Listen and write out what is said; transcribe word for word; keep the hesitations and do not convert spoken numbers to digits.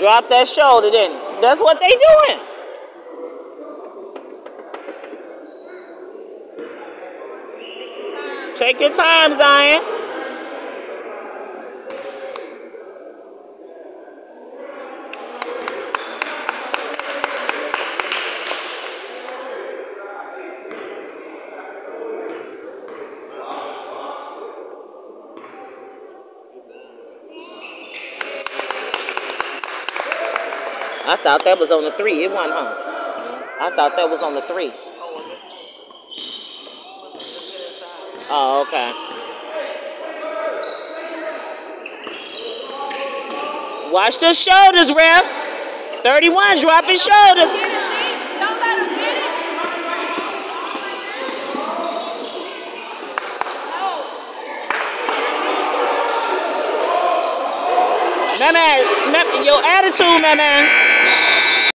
Drop that shoulder, then. That's what they doing. Take your time, Zion. I thought that was on the three. It wasn't, huh? I thought that was on the three. Oh, okay. Watch the shoulders, ref. thirty-one, dropping shoulders. Don't let him get it. No. Man, man, your attitude, man, man.